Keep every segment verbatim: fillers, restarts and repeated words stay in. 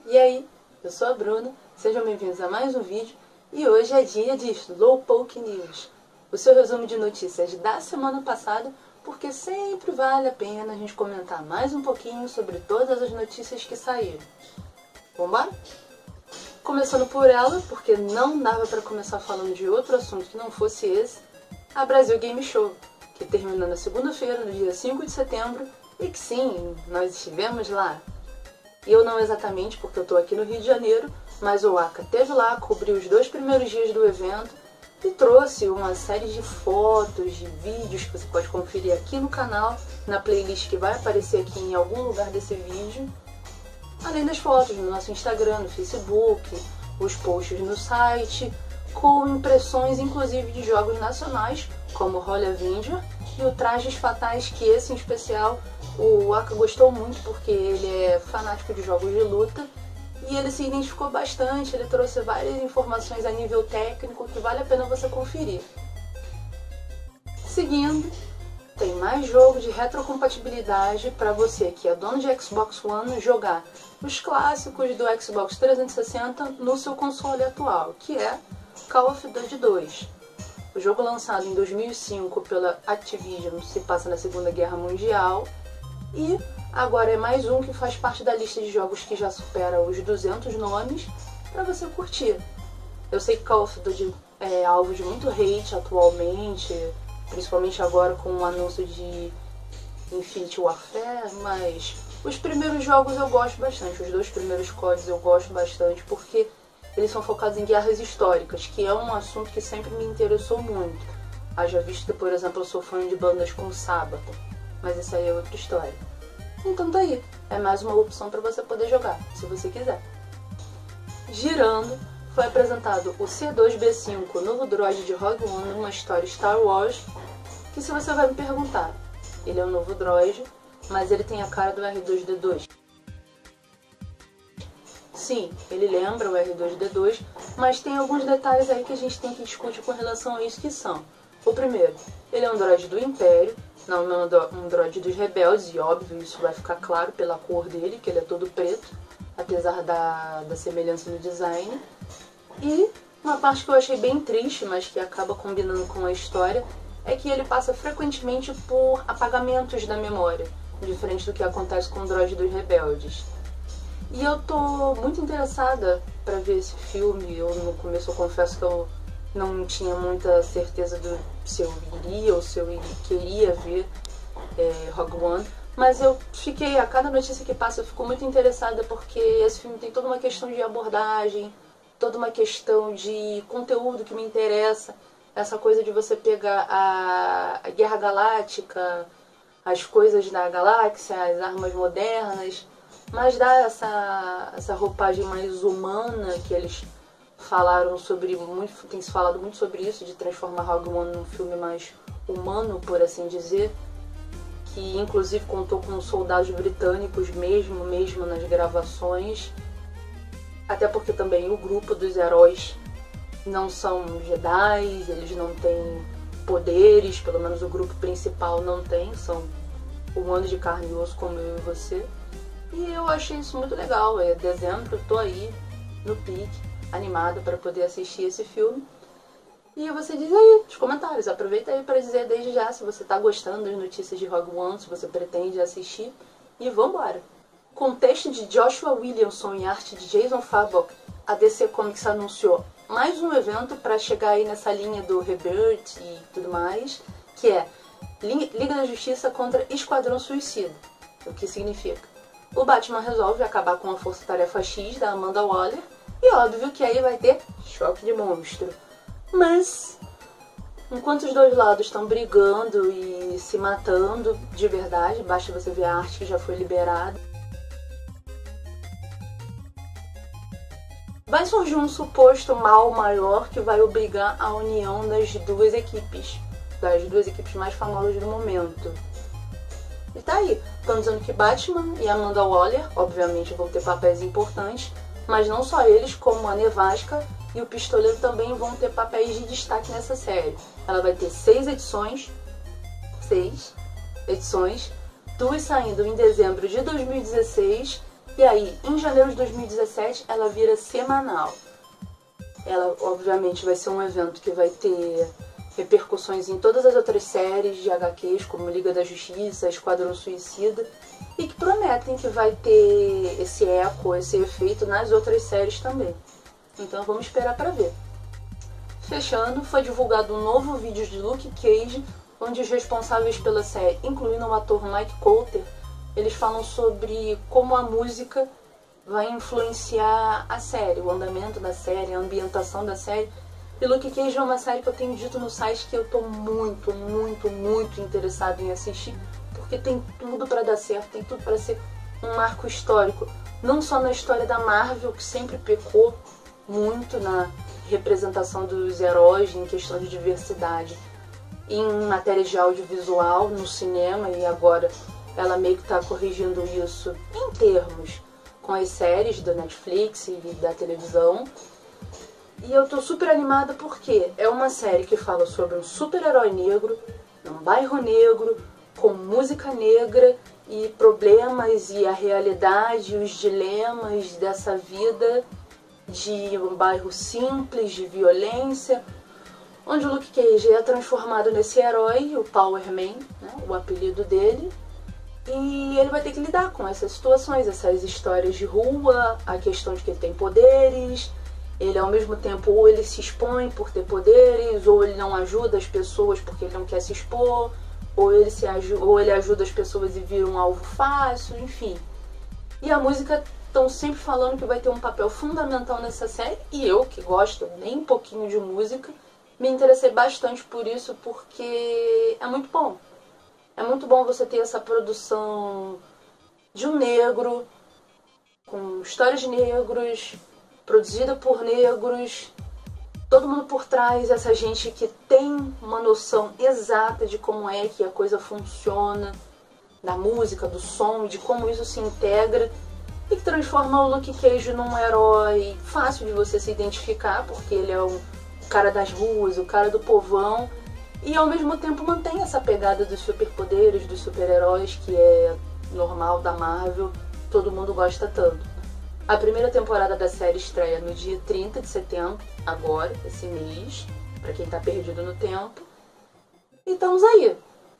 E aí, eu sou a Bruna, sejam bem-vindos a mais um vídeo e hoje é dia de Slowpoke News, o seu resumo de notícias da semana passada, porque sempre vale a pena a gente comentar mais um pouquinho sobre todas as notícias que saíram. Vambora? Começando por ela, porque não dava para começar falando de outro assunto que não fosse esse, a Brasil Game Show, que terminou na segunda-feira, no dia cinco de setembro, e que sim, nós estivemos lá. Eu não exatamente, porque eu estou aqui no Rio de Janeiro, mas o Aka esteve lá, cobriu os dois primeiros dias do evento e trouxe uma série de fotos, de vídeos que você pode conferir aqui no canal, na playlist que vai aparecer aqui em algum lugar desse vídeo, além das fotos no nosso Instagram, no Facebook, os posts no site, com impressões inclusive de jogos nacionais, como Holy Avenger e o Trajes Fatais, que esse em especial o Aka gostou muito porque ele é fanático de jogos de luta e ele se identificou bastante, ele trouxe várias informações a nível técnico que vale a pena você conferir. Seguindo, tem mais jogo de retrocompatibilidade para você que é dono de Xbox One jogar os clássicos do Xbox trezentos e sessenta no seu console atual, que é Call of Duty dois. O jogo lançado em dois mil e cinco pela Activision se passa na Segunda Guerra Mundial e agora é mais um que faz parte da lista de jogos que já supera os duzentos nomes para você curtir. Eu sei que Call of Duty é alvo de muito hate atualmente, principalmente agora com o anúncio de Infinite Warfare, mas os primeiros jogos eu gosto bastante, os dois primeiros C O Ds eu gosto bastante porque eles são focados em guerras históricas, que é um assunto que sempre me interessou muito. Haja visto que, por exemplo, eu sou fã de bandas como Sabaton, mas isso aí é outra história. Então tá aí, é mais uma opção para você poder jogar, se você quiser. Girando, foi apresentado o C dois B cinco, novo droid de Rogue One, numa história Star Wars, que se você vai me perguntar, ele é um novo droid, mas ele tem a cara do R dois D dois. Sim, ele lembra o R dois D dois, mas tem alguns detalhes aí que a gente tem que discutir com relação a isso, que são: o primeiro, ele é um droid do Império, não é um droid dos rebeldes, e óbvio, isso vai ficar claro pela cor dele, que ele é todo preto, apesar da, da semelhança no design. E uma parte que eu achei bem triste, mas que acaba combinando com a história, é que ele passa frequentemente por apagamentos da memória, diferente do que acontece com o droid dos rebeldes. E eu tô muito interessada para ver esse filme. Eu no começo eu confesso que eu não tinha muita certeza do se eu iria ou se eu iria, queria ver é, Rogue One, mas eu fiquei, a cada notícia que passa eu fico muito interessada porque esse filme tem toda uma questão de abordagem, toda uma questão de conteúdo que me interessa, essa coisa de você pegar a, a Guerra Galáctica, as coisas da galáxia, as armas modernas, mas dá essa, essa roupagem mais humana que eles falaram sobre, muito, tem se falado muito sobre isso, de transformar Rogue One num filme mais humano, por assim dizer, que inclusive contou com soldados britânicos mesmo, mesmo nas gravações, até porque também o grupo dos heróis não são Jedi, eles não têm poderes, pelo menos o grupo principal não tem, são humanos de carne e osso como eu e você. E eu achei isso muito legal. É dezembro, eu tô aí no pique, animada para poder assistir esse filme. E você diz aí nos comentários, aproveita aí para dizer desde já se você tá gostando das notícias de Rogue One, se você pretende assistir. E vambora! Com texto de Joshua Williamson e arte de Jason Fabok, a D C Comics anunciou mais um evento para chegar aí nessa linha do Rebirth e tudo mais, que é Liga da Justiça contra Esquadrão Suicida. O que significa? O Batman resolve acabar com a Força-Tarefa X da Amanda Waller e óbvio que aí vai ter choque de monstro. Mas, enquanto os dois lados estão brigando e se matando de verdade, basta você ver a arte que já foi liberada, vai surgir um suposto mal maior que vai obrigar a união das duas equipes, das duas equipes mais famosas do momento. E tá aí, estão dizendo que Batman e Amanda Waller, obviamente, vão ter papéis importantes, mas não só eles, como a Nevasca e o Pistoleiro também vão ter papéis de destaque nessa série. Ela vai ter seis edições, seis edições, duas saindo em dezembro de dois mil e dezesseis E aí, em janeiro de dois mil e dezessete, ela vira semanal. Ela, obviamente, vai ser um evento que vai ter repercussões em todas as outras séries de agá quês, como Liga da Justiça, Esquadrão Suicida, e que prometem que vai ter esse eco, esse efeito nas outras séries também. Então vamos esperar para ver. Fechando, foi divulgado um novo vídeo de Luke Cage, onde os responsáveis pela série, incluindo o ator Mike Colter, eles falam sobre como a música vai influenciar a série, o andamento da série, a ambientação da série. E Luke Cage é uma série que eu tenho dito no site que eu tô muito, muito, muito interessado em assistir, porque tem tudo para dar certo, tem tudo para ser um marco histórico, não só na história da Marvel, que sempre pecou muito na representação dos heróis em questão de diversidade em matérias de audiovisual, no cinema, e agora ela meio que está corrigindo isso em termos com as séries da Netflix e da televisão. E eu tô super animada porque é uma série que fala sobre um super-herói negro, num bairro negro, com música negra e problemas e a realidade, os dilemas dessa vida de um bairro simples, de violência, onde o Luke Cage é transformado nesse herói, o Power Man, né, o apelido dele, e ele vai ter que lidar com essas situações, essas histórias de rua, a questão de que ele tem poderes. Ele, ao mesmo tempo, ou ele se expõe por ter poderes, ou ele não ajuda as pessoas porque ele não quer se expor, ou ele, se aju ou ele ajuda as pessoas e vira um alvo fácil, enfim. E a música, estão sempre falando que vai ter um papel fundamental nessa série, e eu, que gosto nem um pouquinho de música, me interessei bastante por isso, porque é muito bom. É muito bom você ter essa produção de um negro, com histórias de negros, produzida por negros, todo mundo por trás, essa gente que tem uma noção exata de como é que a coisa funciona, da música, do som, de como isso se integra, e que transforma o Luke Cage num herói fácil de você se identificar, porque ele é o cara das ruas, o cara do povão, e ao mesmo tempo mantém essa pegada dos superpoderes, dos super-heróis, que é normal da Marvel, todo mundo gosta tanto. A primeira temporada da série estreia no dia trinta de setembro, agora, esse mês, pra quem tá perdido no tempo. E estamos aí.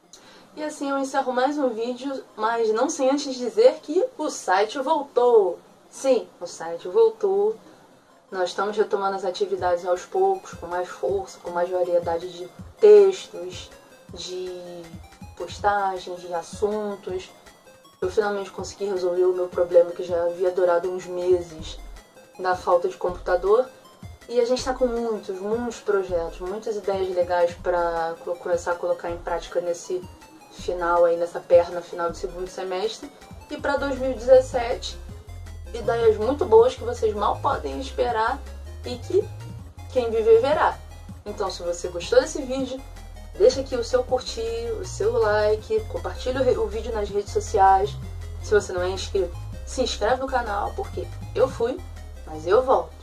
E assim eu encerro mais um vídeo, mas não sem antes dizer que o site voltou. Sim, o site voltou. Nós estamos retomando as atividades aos poucos, com mais força, com mais variedade de textos, de postagens, de assuntos. Eu finalmente consegui resolver o meu problema que já havia durado uns meses da falta de computador. E a gente está com muitos, muitos projetos, muitas ideias legais para começar a colocar em prática nesse final aí, nessa perna final do segundo semestre. E para dois mil e dezessete, ideias muito boas que vocês mal podem esperar e que quem viver verá. Então, se você gostou desse vídeo, deixa aqui o seu curtir, o seu like, compartilha o vídeo nas redes sociais. Se você não é inscrito, se inscreve no canal, porque eu fui, mas eu volto.